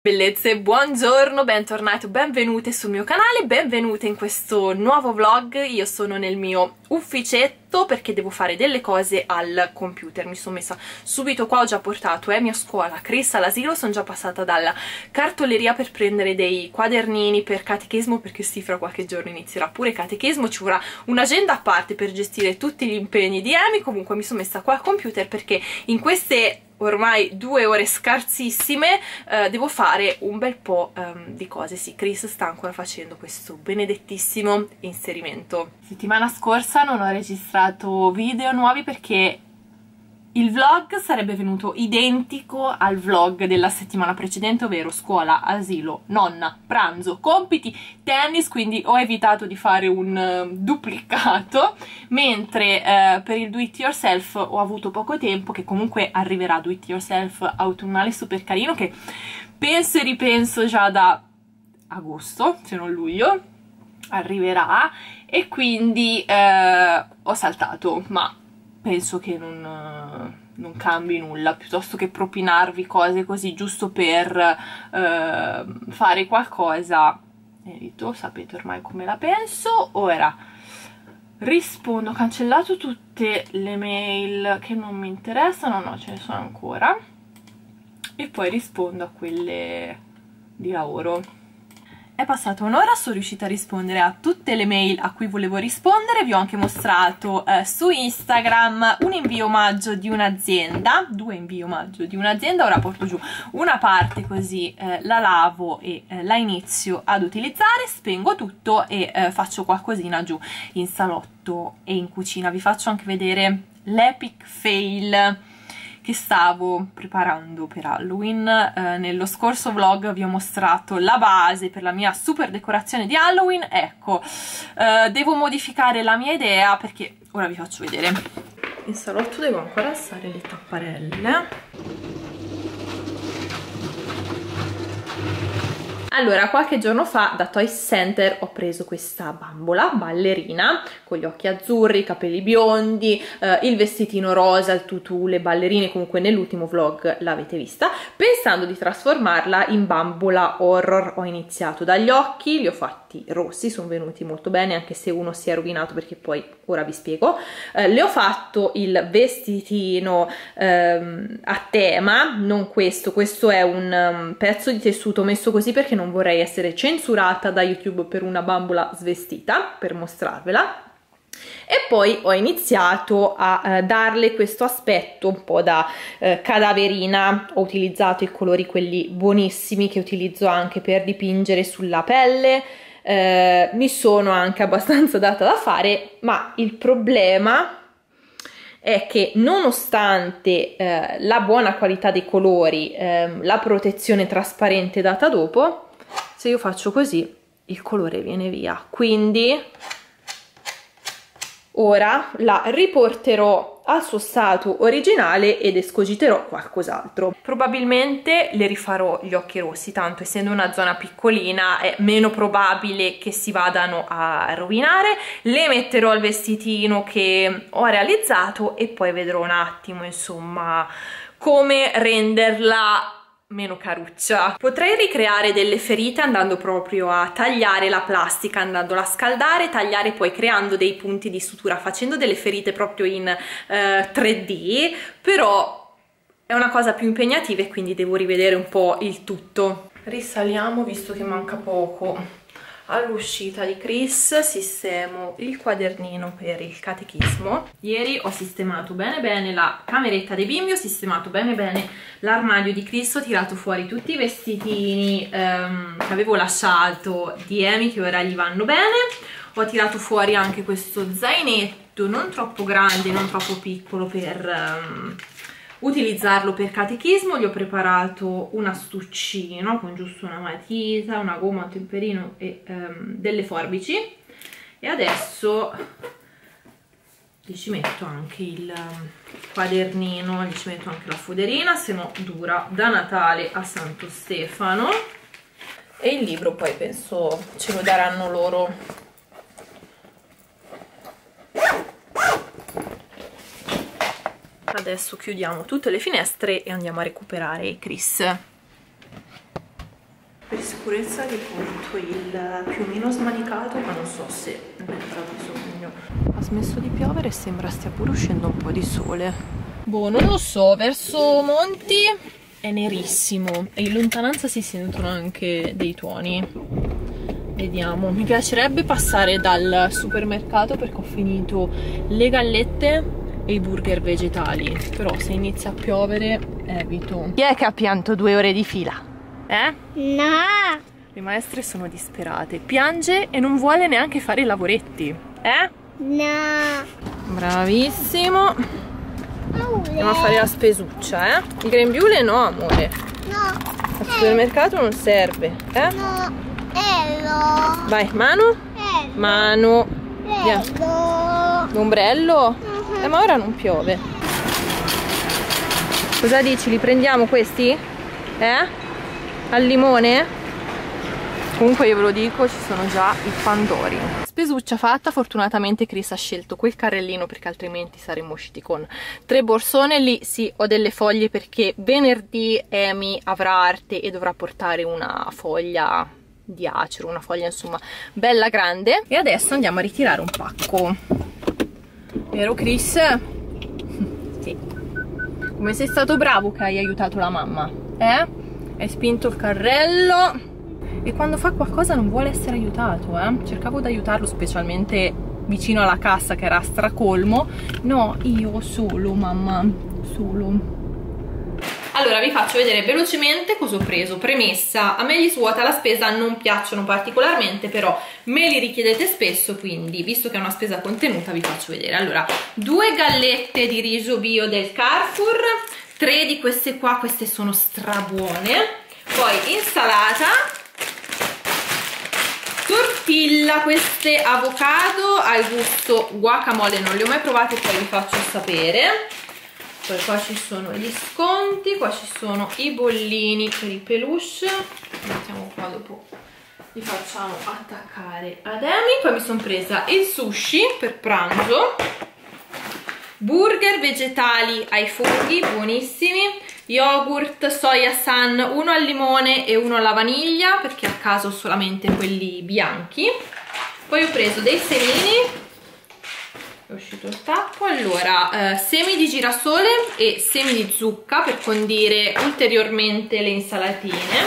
Bellezze, buongiorno, bentornati o benvenute sul mio canale, benvenute in questo nuovo vlog. Io sono nel mio ufficetto perché devo fare delle cose al computer. Mi sono messa subito qua, ho già portato Amy a scuola, Chris all'asilo, sono già passata dalla cartoleria per prendere dei quadernini per catechismo, perché sì, fra qualche giorno inizierà pure catechismo, ci vorrà un'agenda a parte per gestire tutti gli impegni di Amy. Comunque mi sono messa qua al computer perché in queste ormai 2 ore scarsissime devo fare un bel po' di cose. Sì, Chris sta ancora facendo questo benedettissimo inserimento. Settimana scorsa non ho registrato video nuovi perché il vlog sarebbe venuto identico al vlog della settimana precedente, ovvero scuola, asilo, nonna, pranzo, compiti, tennis, quindi ho evitato di fare un duplicato, mentre per il do it yourself ho avuto poco tempo, che comunque arriverà, do it yourself autunnale super carino, che penso e ripenso già da agosto, se non luglio, arriverà, e quindi ho saltato, ma penso che non cambi nulla, piuttosto che propinarvi cose così giusto per fare qualcosa. Merito, sapete ormai come la penso. Ora rispondo, ho cancellato tutte le mail che non mi interessano, no, ce ne sono ancora, e poi rispondo a quelle di lavoro. È passata un'ora, sono riuscita a rispondere a tutte le mail a cui volevo rispondere. Vi ho anche mostrato su Instagram un invio omaggio di un'azienda, 2 invii omaggio di un'azienda. Ora porto giù una parte così la lavo e la inizio ad utilizzare, spengo tutto e faccio qualcosina giù in salotto e in cucina. Vi faccio anche vedere l'epic fail che stavo preparando per Halloween. Nello scorso vlog vi ho mostrato la base per la mia super decorazione di Halloween. Ecco, devo modificare la mia idea perché ora vi faccio vedere. In salotto devo ancora alzare le tapparelle. Allora, qualche giorno fa da Toys Center ho preso questa bambola ballerina con gli occhi azzurri, i capelli biondi, il vestitino rosa, il tutù, le ballerine, comunque nell'ultimo vlog l'avete vista. Pensando di trasformarla in bambola horror, ho iniziato dagli occhi, li ho fatti rossi, sono venuti molto bene, anche se uno si è rovinato perché poi ora vi spiego. Le ho fatto il vestitino a tema, non questo è un pezzo di tessuto messo così perché non vorrei essere censurata da YouTube per una bambola svestita, per mostrarvela. E poi ho iniziato a darle questo aspetto un po' da cadaverina. Ho utilizzato i colori quelli buonissimi che utilizzo anche per dipingere sulla pelle. Mi sono anche abbastanza data da fare, ma il problema è che nonostante la buona qualità dei colori, la protezione trasparente data dopo, se io faccio così il colore viene via, quindi ora la riporterò al suo stato originale ed escogiterò qualcos'altro. Probabilmente le rifarò gli occhi rossi, tanto essendo una zona piccolina è meno probabile che si vadano a rovinare. Le metterò al vestitino che ho realizzato e poi vedrò un attimo, insomma, come renderla meno caruccia. Potrei ricreare delle ferite andando proprio a tagliare la plastica, andandola a scaldare, tagliare poi creando dei punti di sutura, facendo delle ferite proprio in 3D, però è una cosa più impegnativa e quindi devo rivedere un po' il tutto. Risaliamo, visto che manca poco all'uscita di Chris, sistemo il quadernino per il catechismo. Ieri ho sistemato bene bene la cameretta dei bimbi, ho sistemato bene bene l'armadio di Chris, ho tirato fuori tutti i vestitini che avevo lasciato di Amy, che ora gli vanno bene. Ho tirato fuori anche questo zainetto, non troppo grande, non troppo piccolo, per utilizzarlo per catechismo. Gli ho preparato un astuccino con giusto una matita, una gomma, un temperino e delle forbici, e adesso gli ci metto anche il quadernino, gli ci metto anche la foderina, se no dura da Natale a Santo Stefano, e il libro poi penso ce lo daranno loro. Adesso chiudiamo tutte le finestre e andiamo a recuperare Chris. Per sicurezza vi porto il piumino smanicato, ma non so se ne avrà bisogno. Ha smesso di piovere e sembra stia pure uscendo un po' di sole. Boh, non lo so, verso Monti è nerissimo e in lontananza si sentono anche dei tuoni. Vediamo, mi piacerebbe passare dal supermercato perché ho finito le gallette e i burger vegetali, però se inizia a piovere evito. Chi è che ha pianto 2 ore di fila? No! Le maestre sono disperate, piange e non vuole neanche fare i lavoretti, No! Bravissimo! Andiamo a fare la spesuccia, Il grembiule no, amore. No! Al supermercato non serve, No! Ello! Vai, mano! Mano! Via! L'ombrello? Ma ora non piove. Cosa dici? Li prendiamo questi? Al limone? Comunque io ve lo dico, ci sono già i pandori. Spesuccia fatta, fortunatamente Chris ha scelto quel carrellino perché altrimenti saremmo usciti con 3 borsone. Lì sì, ho delle foglie perché venerdì Amy avrà arte e dovrà portare una foglia di acero, una foglia insomma bella grande. E adesso andiamo a ritirare un pacco. Vero Chris? Sì. Come sei stato bravo che hai aiutato la mamma, Hai spinto il carrello e quando fa qualcosa non vuole essere aiutato, Cercavo di aiutarlo specialmente vicino alla cassa che era a stracolmo. No, io solo, mamma, solo. Allora vi faccio vedere velocemente cosa ho preso. Premessa, a me gli svuota la spesa non piacciono particolarmente, però me li richiedete spesso, quindi visto che è una spesa contenuta vi faccio vedere. Allora, 2 gallette di riso bio del Carrefour, 3 di queste qua, queste sono strabuone. Poi insalata, tortilla, queste avocado al gusto guacamole, non le ho mai provate, poi vi faccio sapere. Poi qua ci sono gli sconti, qua ci sono i bollini per i peluche, mettiamo qua, dopo li facciamo attaccare ad Amy. Poi mi sono presa il sushi per pranzo, burger vegetali ai funghi, buonissimi, yogurt soia san, uno al limone e uno alla vaniglia, perché a caso ho solamente quelli bianchi. Poi ho preso dei semini, è uscito il tappo. Allora, semi di girasole e semi di zucca per condire ulteriormente le insalatine,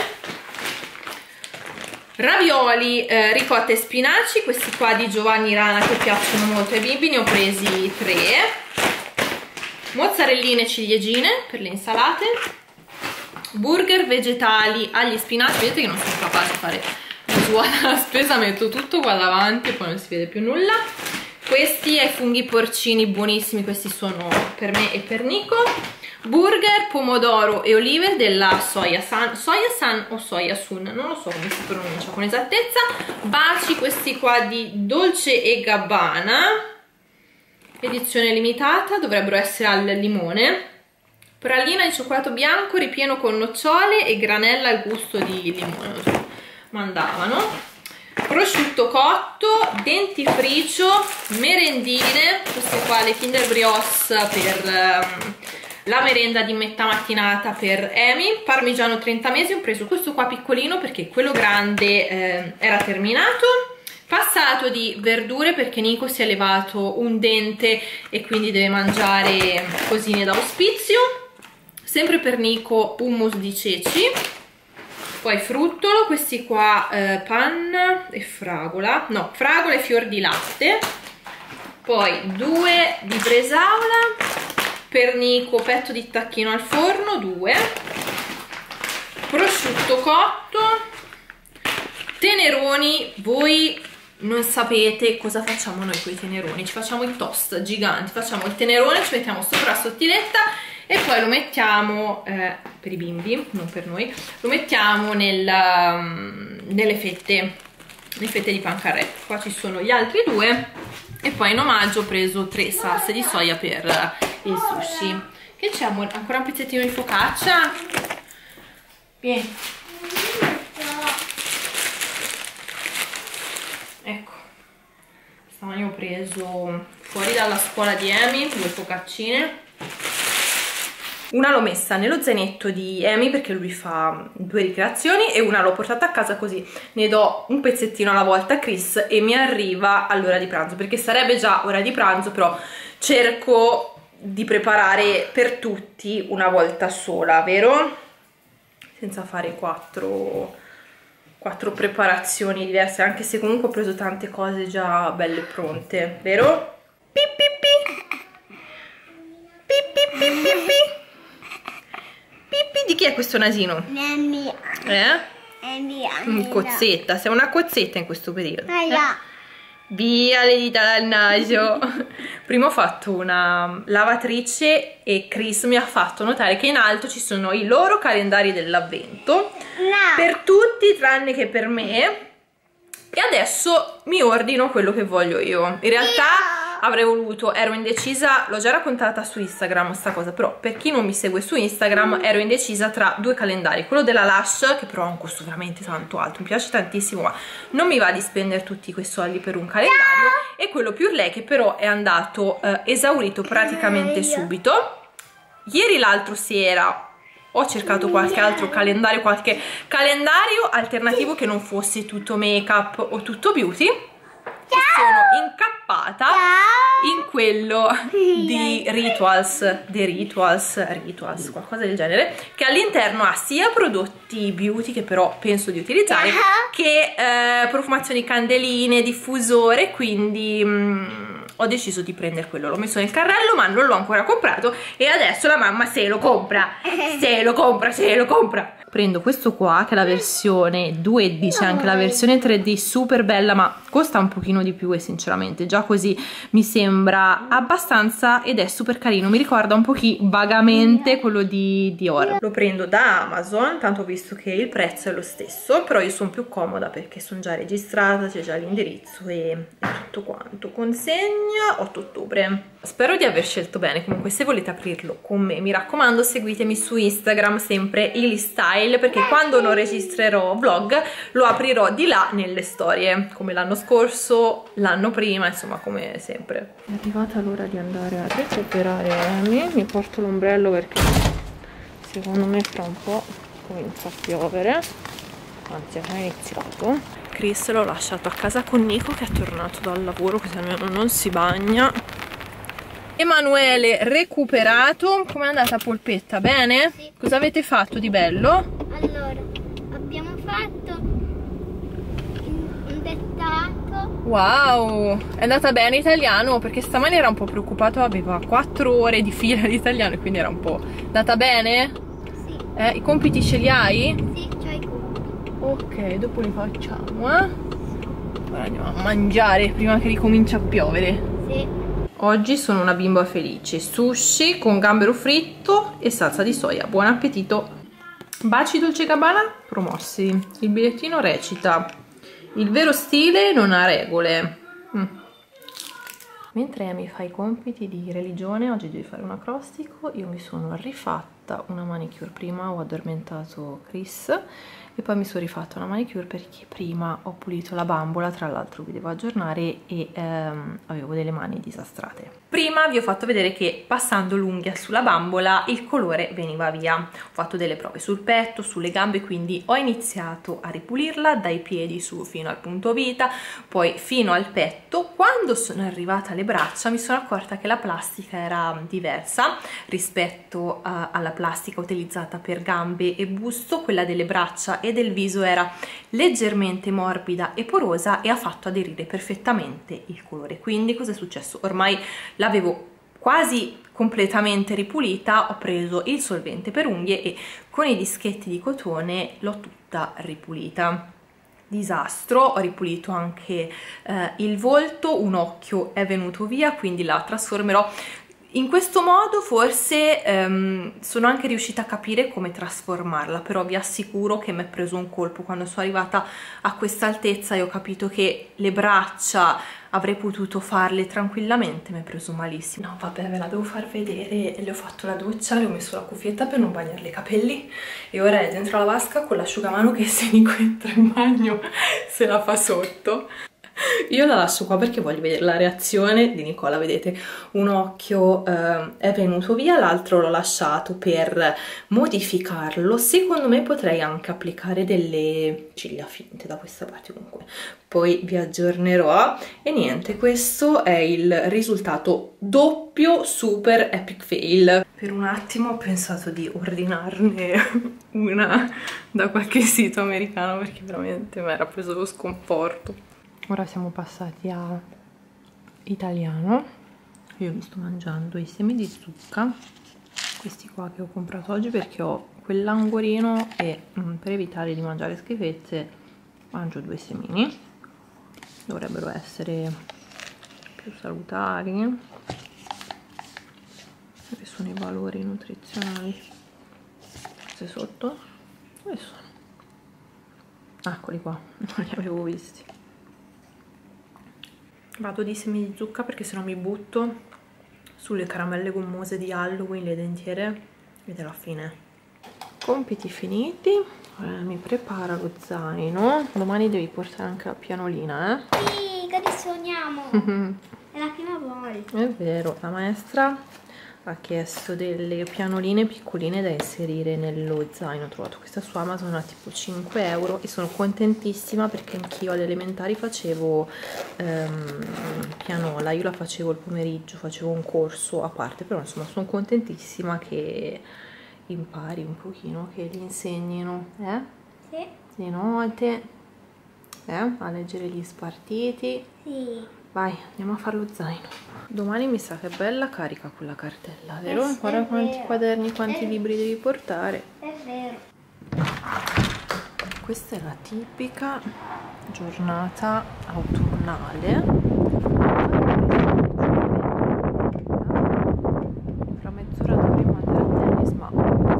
ravioli, ricotta e spinaci, questi qua di Giovanni Rana che piacciono molto ai bimbi, ne ho presi 3, mozzarelline e ciliegine per le insalate, burger vegetali agli spinaci. Vedete che non sono capace di fare la spesa, metto tutto qua davanti e poi non si vede più nulla. Questi ai funghi porcini buonissimi, questi sono per me e per Nico. Burger, pomodoro e olive della Soia San o Soia Sun, non lo so come si pronuncia con esattezza. Baci, questi qua di Dolce & Gabbana, edizione limitata, dovrebbero essere al limone. Pralina di cioccolato bianco ripieno con nocciole e granella al gusto di limone, non so, mandavano. Prosciutto cotto, dentifricio, merendine, queste qua le Kinder Brioche per la merenda di metà mattinata per Amy, parmigiano 30 mesi, ho preso questo qua piccolino perché quello grande era terminato, passato di verdure perché Nico si è levato un dente e quindi deve mangiare cosine d'auspizio, sempre per Nico hummus di ceci. Poi fruttolo, questi qua panna e fragola, no, fragola e fior di latte. Poi 2 di bresaola, per Nico petto di tacchino al forno, 2, prosciutto cotto, teneroni. Voi non sapete cosa facciamo noi con i teneroni, ci facciamo i toast giganti, facciamo il tenerone, ci mettiamo sopra la sottiletta e poi lo mettiamo, per i bimbi, non per noi, lo mettiamo nelle fette di pancarretto. Qua ci sono gli altri 2 e poi in omaggio ho preso 3 salse di soia per il sushi. Che c'è, amore? Ancora un pezzettino di focaccia? Vieni. Ecco, stamani ho preso fuori dalla scuola di Amy 2 focaccine. Una l'ho messa nello zainetto di Amy perché lui fa 2 ricreazioni e una l'ho portata a casa così ne do un pezzettino alla volta a Chris e mi arriva all'ora di pranzo, perché sarebbe già ora di pranzo, però cerco di preparare per tutti una volta sola, vero? Senza fare 4 preparazioni diverse, anche se comunque ho preso tante cose già belle pronte, vero? Pi pi pi. Pi pi pi pi pi. Pippi, di chi è questo nasino? È mia. È mia. Cozzetta, sei una cozzetta in questo periodo. Via le dita dal naso. Prima ho fatto una lavatrice e Chris mi ha fatto notare che in alto ci sono i loro calendari dell'avvento per tutti tranne che per me, e adesso mi ordino quello che voglio io. In realtà avrei voluto, ero indecisa, l'ho già raccontata su Instagram sta cosa, però per chi non mi segue su Instagram ero indecisa tra 2 calendari, quello della Lush che però ha un costo veramente tanto alto, mi piace tantissimo ma non mi va di spendere tutti quei soldi per un calendario, e quello Pure Lei che però è andato esaurito praticamente subito. Ieri l'altro sera ho cercato qualche altro calendario, qualche calendario alternativo che non fosse tutto make up o tutto beauty, e sono incappata in quello di Rituals, qualcosa del genere, che all'interno ha sia prodotti beauty che però penso di utilizzare, che profumazioni, candeline, diffusore, quindi ho deciso di prendere quello, l'ho messo nel carrello ma non l'ho ancora comprato e adesso la mamma se lo compra. Prendo questo qua che è la versione 2D, c'è anche la versione 3D super bella ma costa un pochino di più, e sinceramente già così mi sembra abbastanza, ed è super carino, mi ricorda un pochino vagamente quello di Dior. Lo prendo da Amazon, tanto ho visto che il prezzo è lo stesso, però io sono più comoda perché sono già registrata, c'è già l'indirizzo e tutto quanto. Consegna 8 ottobre. Spero di aver scelto bene. Comunque se volete aprirlo con me, mi raccomando, seguitemi su Instagram, sempre IliStyle, perché quando non registrerò vlog lo aprirò di là nelle storie, come l'anno scorso, l'anno prima, insomma come sempre. È arrivata l'ora di andare a recuperare Amy, mi porto l'ombrello perché secondo me fra un po' comincia a piovere, anzi è già iniziato. Chris l'ho lasciato a casa con Nico che è tornato dal lavoro, così almeno non si bagna. Emanuele recuperato. Com'è andata polpetta? Bene? Sì. Cosa avete fatto di bello? Allora, abbiamo fatto un dettato. Wow, è andata bene italiano? Perché stamani era un po' preoccupato, aveva 4 ore di fila di italiano e quindi era un po'... Andata bene? Sì. I compiti ce li hai? Sì, c'ho i compiti. Ok, dopo li facciamo, eh? Ora andiamo a mangiare prima che ricominci a piovere. Sì. Oggi sono una bimba felice, sushi con gambero fritto e salsa di soia, buon appetito! Baci Dolce & Gabbana promossi, il bigliettino recita: il vero stile non ha regole. Mentre Amy fa i compiti di religione, oggi devi fare un acrostico, io mi sono rifatta una manicure, prima ho addormentato Chris e poi mi sono rifatta una manicure perché prima ho pulito la bambola, tra l'altro vi devo aggiornare, e avevo delle mani disastrate. Prima vi ho fatto vedere che passando l'unghia sulla bambola il colore veniva via. Ho fatto delle prove sul petto, sulle gambe, quindi ho iniziato a ripulirla dai piedi su fino al punto vita, poi fino al petto. Quando sono arrivata alle braccia mi sono accorta che la plastica era diversa rispetto alla plastica utilizzata per gambe e busto. Quella delle braccia e del viso era leggermente morbida e porosa e ha fatto aderire perfettamente il colore. Quindi cosa è successo? Ormai l'avevo quasi completamente ripulita, ho preso il solvente per unghie e con i dischetti di cotone l'ho tutta ripulita. Disastro, ho ripulito anche il volto, un occhio è venuto via, quindi la trasformerò. In questo modo forse sono anche riuscita a capire come trasformarla, però vi assicuro che mi è preso un colpo quando sono arrivata a questa altezza e ho capito che le braccia avrei potuto farle tranquillamente, mi è preso malissimo. No vabbè, ve la devo far vedere. Le ho fatto la doccia, le ho messo la cuffietta per non bagnare i capelli e ora è dentro la vasca con l'asciugamano che se Nico entra in bagno se la fa sotto. Io la lascio qua perché voglio vedere la reazione di Nicola. Vedete, un occhio è venuto via, l'altro l'ho lasciato per modificarlo. Secondo me potrei anche applicare delle ciglia finte da questa parte, comunque poi vi aggiornerò. E niente, questo è il risultato doppio super epic fail. Per un attimo ho pensato di ordinarne una da qualche sito americano perché veramente mi era preso lo sconforto. Ora siamo passati a italiano. Io mi sto mangiando i semi di zucca, questi qua che ho comprato oggi perché ho quell'angolino e per evitare di mangiare schifezze mangio 2 semini. Dovrebbero essere più salutari. Dove sono i valori nutrizionali? Forse sotto? Dove sono? Ah, eccoli qua, non li avevo visti. Vado di semi di zucca perché sennò mi butto sulle caramelle gommose di Halloween, le dentiere, ed è la fine. Compiti finiti. Ora mi prepara lo zaino. Domani devi portare anche la pianolina, eh? Sì, che sogniamo. È la prima volta. È vero, la maestra ha chiesto delle pianoline piccoline da inserire nello zaino. Ho trovato questa su Amazon a tipo 5 euro e sono contentissima perché anch'io alle elementari facevo pianola. Io la facevo il pomeriggio, facevo un corso a parte, però insomma sono contentissima che impari un pochino, che gli insegnino Sì. di notte a leggere gli spartiti. Sì. Vai, andiamo a fare lo zaino. Domani mi sa che è bella carica quella cartella, vero? Guarda quanti quaderni, quanti libri devi portare. È vero. Questa è la tipica giornata autunnale. Fra mezz'ora dovremo andare a tennis, ma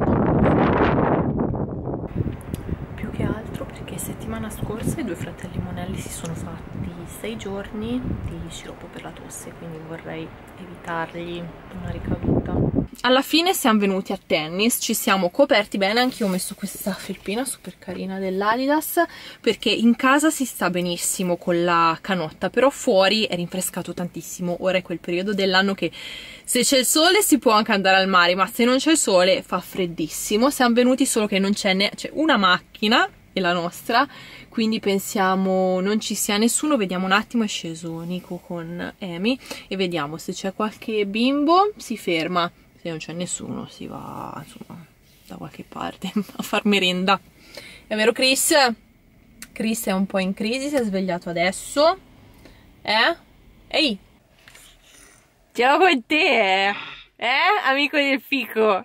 più che altro perché settimana scorsa i 2 fratelli Monelli si sono fatti 6 giorni di sciroppo per la tosse, quindi vorrei evitargli una ricaduta. Alla fine siamo venuti a tennis, ci siamo coperti bene, anche io ho messo questa felpina super carina dell'Adidas perché in casa si sta benissimo con la canotta, però fuori è rinfrescato tantissimo. Ora è quel periodo dell'anno che se c'è il sole si può anche andare al mare, ma se non c'è il sole fa freddissimo. Siamo venuti solo che non c'è una macchina, è la nostra, quindi pensiamo non ci sia nessuno. Vediamo un attimo, è sceso Nico con Amy e vediamo se c'è qualche bimbo, si ferma, se non c'è nessuno si va insomma da qualche parte a far merenda. È vero Chris? Chris è un po' in crisi, si è svegliato adesso. Ehi, ce l'ho con te, amico del fico.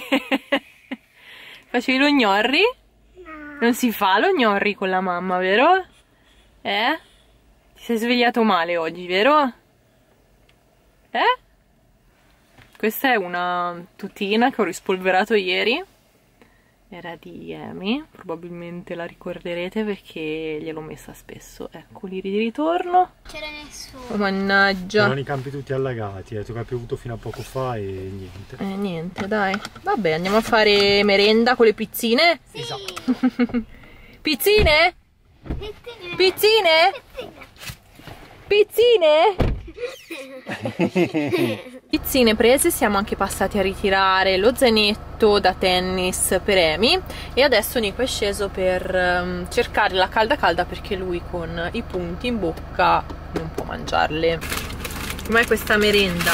Facevi lo gnorri? Non si fa lo gnorri con la mamma, vero? Ti sei svegliato male oggi, vero? Questa è una tutina che ho rispolverato ieri. Era di Amy, probabilmente la ricorderete perché gliel'ho messa spesso. Ecco, liri di ritorno. C'era nessuno. Oh, mannaggia. Erano i campi tutti allagati, tu che hai piovuto fino a poco fa e niente. Niente, dai. Vabbè, andiamo a fare merenda con le pizzine? Sì. Esatto. Pizzine? Pizzine. Pizzine? Pizzine? Pizzine prese, siamo anche passati a ritirare lo zainetto da tennis per Amy e adesso Nico è sceso per cercare la calda calda perché lui con i punti in bocca non può mangiarle. Com'è questa merenda?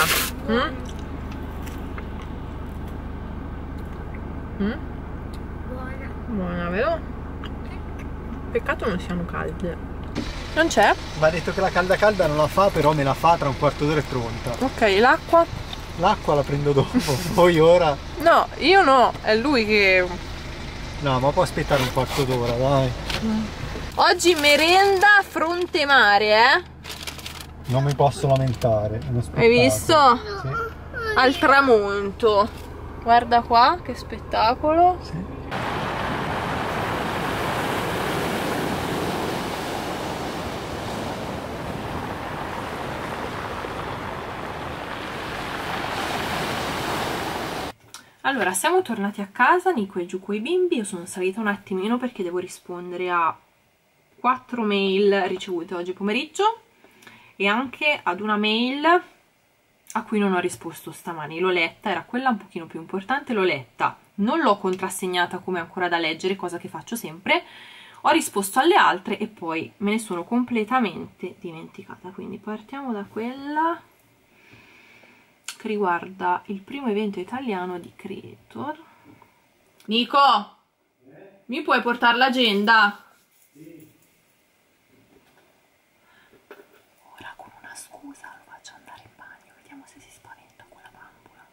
Buona. Buona, vero? Peccato non siano calde. Non c'è? Mi ha detto che la calda calda non la fa, però me la fa, tra un quarto d'ora è pronta. Ok, l'acqua? L'acqua la prendo dopo, poi ora... No, io no, è lui che... No, ma può aspettare un quarto d'ora, dai. Oggi merenda fronte mare, Non mi posso lamentare, è uno spettacolo. Hai visto? Sì. Al tramonto. Guarda qua, che spettacolo. Sì. Allora, siamo tornati a casa, Nico è giù coi bimbi, io sono salita un attimino perché devo rispondere a 4 mail ricevute oggi pomeriggio e anche ad una mail a cui non ho risposto stamani. L'ho letta, era quella un pochino più importante, l'ho letta, non l'ho contrassegnata come ancora da leggere, cosa che faccio sempre, ho risposto alle altre e poi me ne sono completamente dimenticata. Quindi partiamo da quella che riguarda il primo evento italiano di creator. Nico, mi puoi portare l'agenda? Ora con una scusa lo faccio andare in bagno, vediamo se si spaventa con la bambola.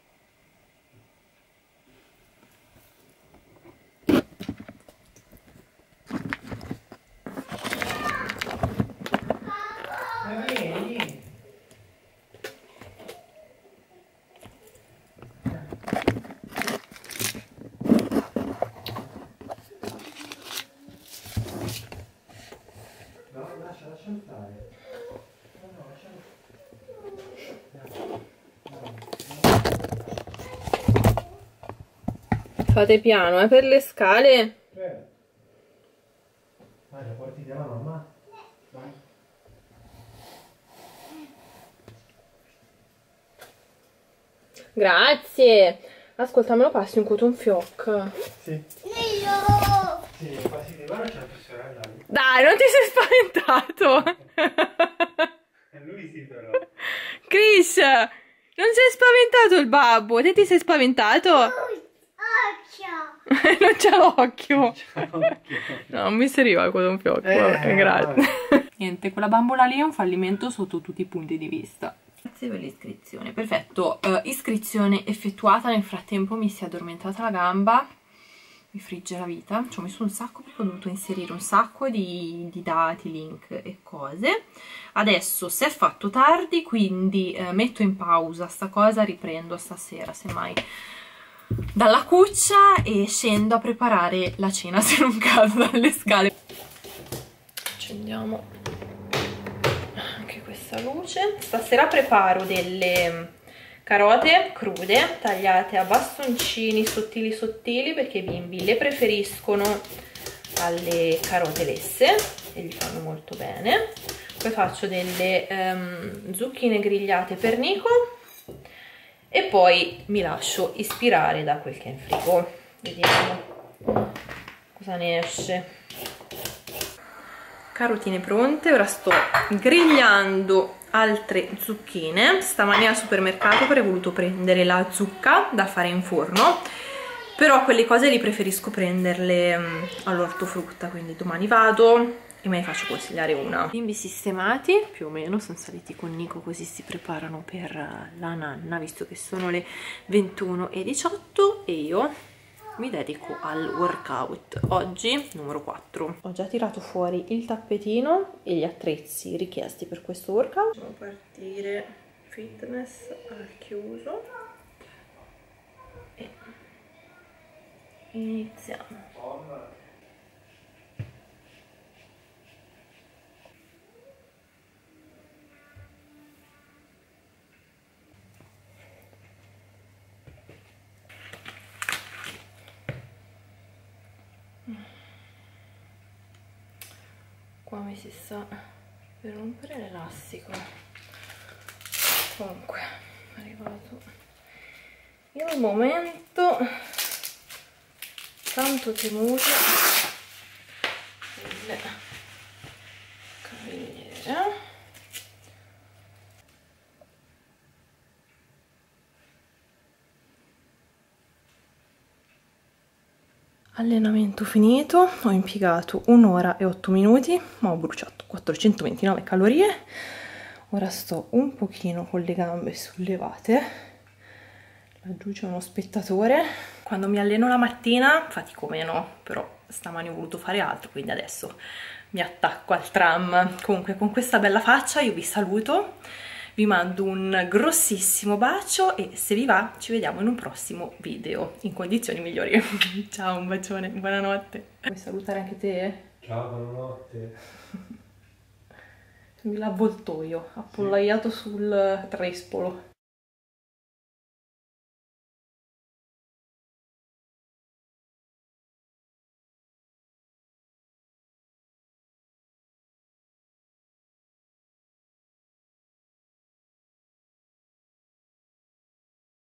Vieni. No, lascialo stare. No, lascialo. Fate piano, per le scale. Vai, la porti dalla mamma? Vai. Grazie. Ascolta, me lo passi un cotton fioc? Sì. Io! Sì, passi di mano c'è la tua sorella lì. Dai, non ti sei spaventato? Lui sì però. Chris, non sei spaventato il babbo? Te ti sei spaventato? Occhio! Non c'ha l'occhio. Occhio. No, non mi serviva il cotton fioc. Vabbè, grazie. Niente, quella bambola lì è un fallimento sotto tutti i punti di vista. Grazie per l'iscrizione. Perfetto, iscrizione effettuata. Nel frattempo mi si è addormentata la gamba. Mi frigge la vita. Ci ho messo un sacco perché ho dovuto inserire un sacco di dati, link e cose. Adesso si è fatto tardi, quindi metto in pausa sta cosa, riprendo stasera semmai dalla cuccia e scendo a preparare la cena se non cado dalle scale. Accendiamo anche questa luce. Stasera preparo delle carote crude tagliate a bastoncini sottili sottili perché i bimbi le preferiscono alle carote lesse e gli fanno molto bene. Poi faccio delle zucchine grigliate per Nico e poi mi lascio ispirare da quel che è in frigo. Vediamo cosa ne esce. Carotine pronte, ora sto grigliando altre zucchine. Stamani al supermercato avrei voluto prendere la zucca da fare in forno, però quelle cose li preferisco prenderle all'ortofrutta, quindi domani vado e me ne faccio consigliare una. Bimbi sistemati, più o meno, sono saliti con Nico così si preparano per la nanna, visto che sono le 21:18 e io mi dedico al workout. Oggi numero 4. Ho già tirato fuori il tappetino e gli attrezzi richiesti per questo workout. Possiamo partire fitness al chiuso e iniziamo. Qua mi si sta per rompere l'elastico. Comunque è arrivato il momento tanto temuto delle cavigliere. Allenamento finito, ho impiegato 1 ora e 8 minuti, ma ho bruciato 429 calorie. Ora sto un pochino con le gambe sollevate. Laggiù c'è uno spettatore. Quando mi alleno la mattina fatico meno, però stamani ho voluto fare altro, quindi adesso mi attacco al tram. Comunque con questa bella faccia io vi saluto. Vi mando un grossissimo bacio e se vi va ci vediamo in un prossimo video in condizioni migliori. Ciao, un bacione, buonanotte. Vuoi salutare anche te? Ciao, buonanotte. Mi l'avvoltoio, appollaiato sul trespolo.